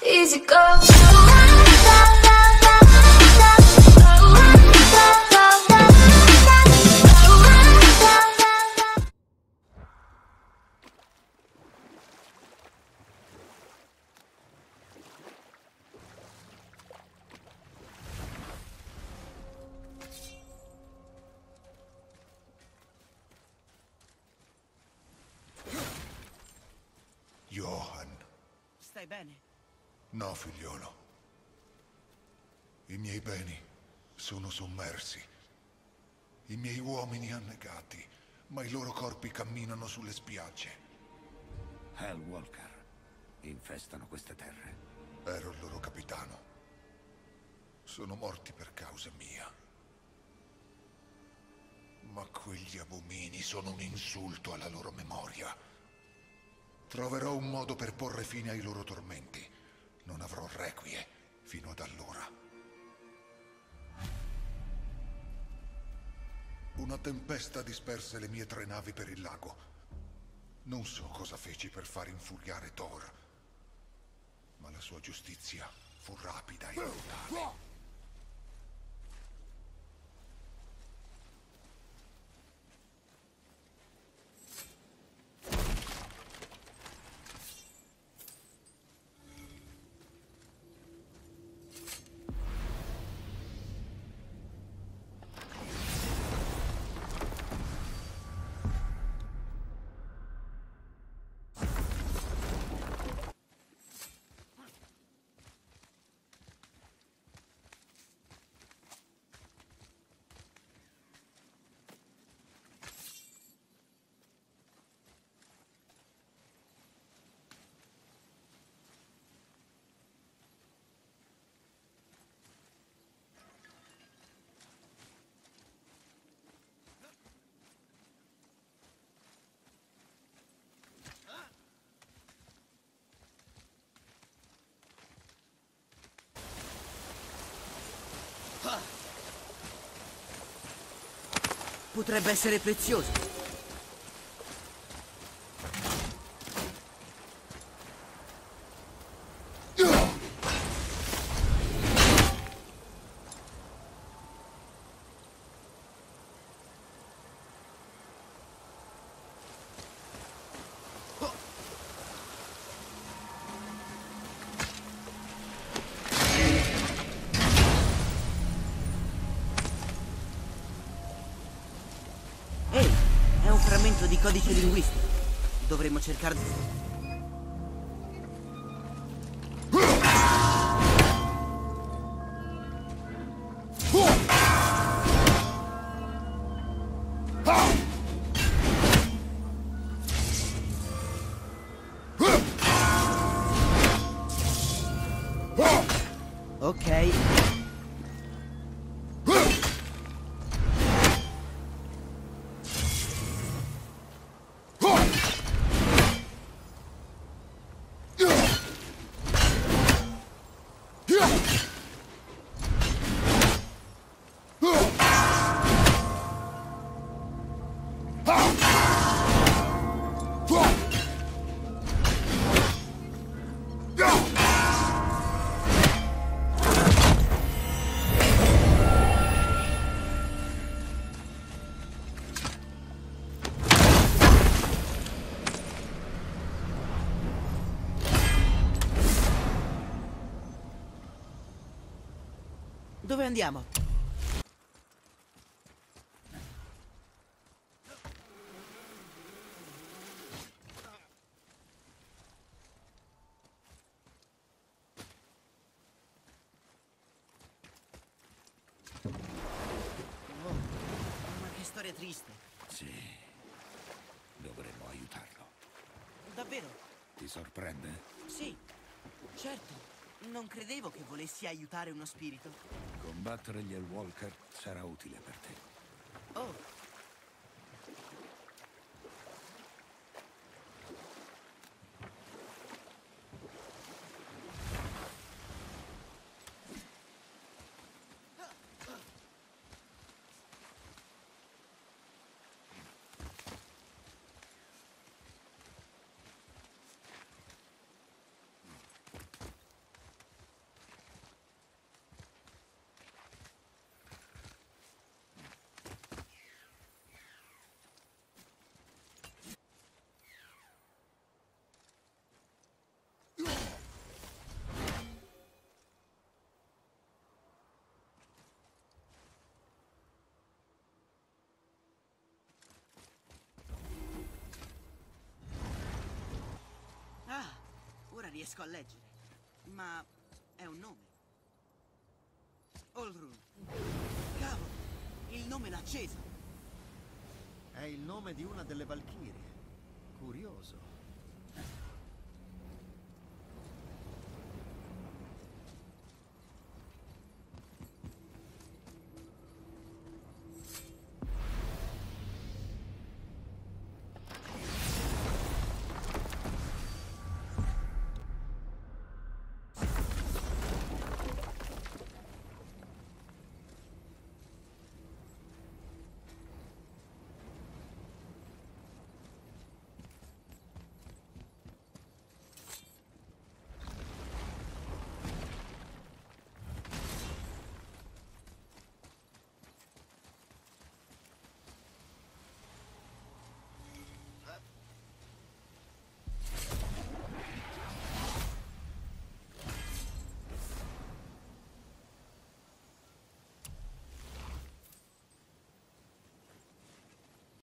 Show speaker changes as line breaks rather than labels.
easy go.
Johan.
Stai bene?
No, figliolo. I miei beni sono sommersi. I miei uomini annegati, ma i loro corpi camminano sulle spiagge.
Hell Walker infestano queste terre.
Ero il loro capitano. Sono morti per causa mia. Ma quegli abomini sono un insulto alla loro memoria. Troverò un modo per porre fine ai loro tormenti. Non avrò requie fino ad allora. Una tempesta disperse le mie 3 navi per il lago. Non so cosa feci per far infuriare Thor, ma la sua giustizia fu rapida e brutale.
Potrebbe essere prezioso. Ehi, è un frammento di codice linguistico. Dovremmo cercare di... Ok. Dove andiamo? Oh, ma che storia triste.
Sì, dovremmo aiutarlo.
Davvero?
Ti sorprende?
Sì, certo. Non credevo che volessi aiutare uno spirito.
Combattere gli Hellwalker sarà utile per te.
Oh, riesco a leggere, ma è un nome. Olrun. Cavolo, il nome l'ha acceso.
È il nome di una delle Valchirie. Curioso.